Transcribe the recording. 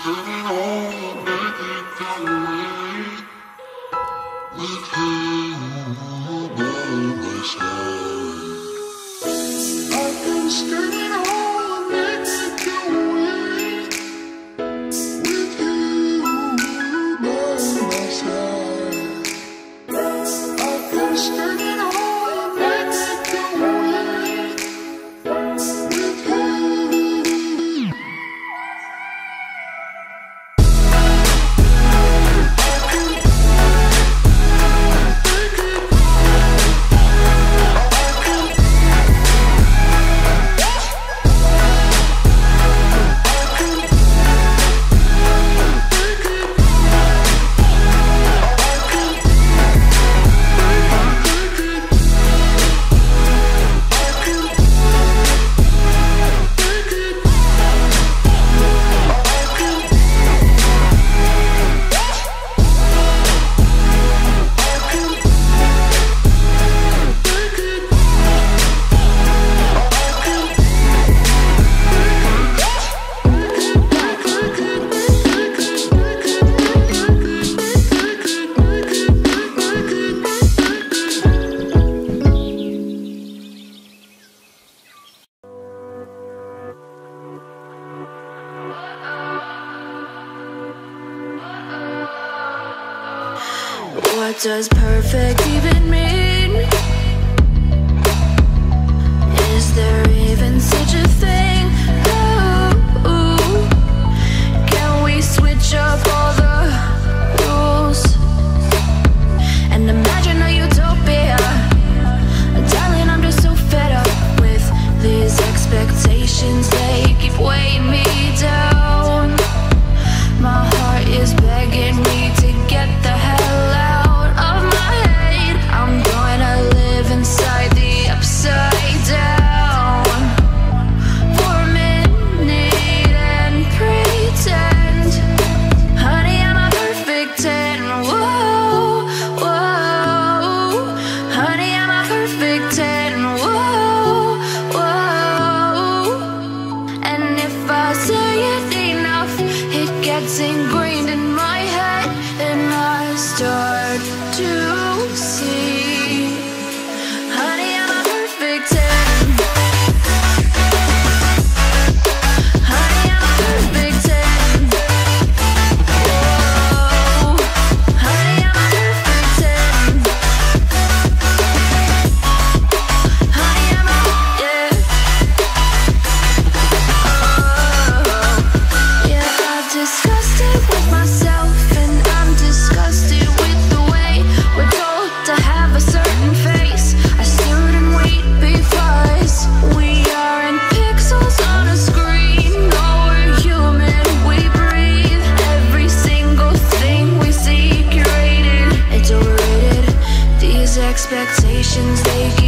What does perfect even mean? Is there even such a thing? Ooh, can we switch up all the rules and imagine a utopia? Darling, I'm just so fed up with these expectations. They keep weighing me down. My heart is begging me to get the hell out of my head. I'm gonna live inside the upside down for a minute and pretend, honey, I'm a perfect 10. Whoa, whoa, honey, I'm a perfect 10. Whoa, whoa, and if I say it enough, it gets ingrained in my head, and I start to see, honey, I'm a perfect 10. Honey, I'm a perfect 10. Whoa, honey, I'm a perfect 10. Honey, I'm a, yeah. Oh, yeah, I've discussed it with myself, and I'm disgusted with the way we're told to have a certain face. I stood and wait because we aren't pixels on a screen. No, we're human, we breathe. Every single thing we see curated, it's overrated. These expectations, they